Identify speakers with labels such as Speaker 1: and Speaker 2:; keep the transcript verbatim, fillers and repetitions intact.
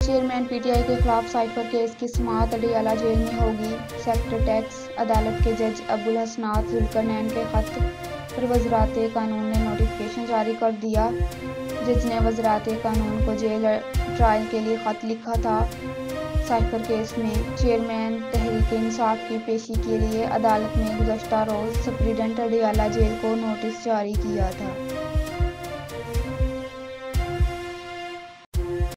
Speaker 1: Chairman PTI के खिलाफ cipher case की समाअत अडियाला जेल में होगी। सेक्टर टैक्स अदालत के जज अबुल हसनात जुल्करनैन के खत पर वज़ारत कानून ने नोटिफिकेशन जारी कर दिया। जज ने वज़ारत कानून को जेल ट्रायल के लिए खत लिखा था। साइफर केस में चेयरमैन तहरीक इंसाफ की पेशी के लिए अदालत ने गुज़श्ता रोज़ सुप्रीडेंट अडियाला जेल को नोटिस जारी किया था।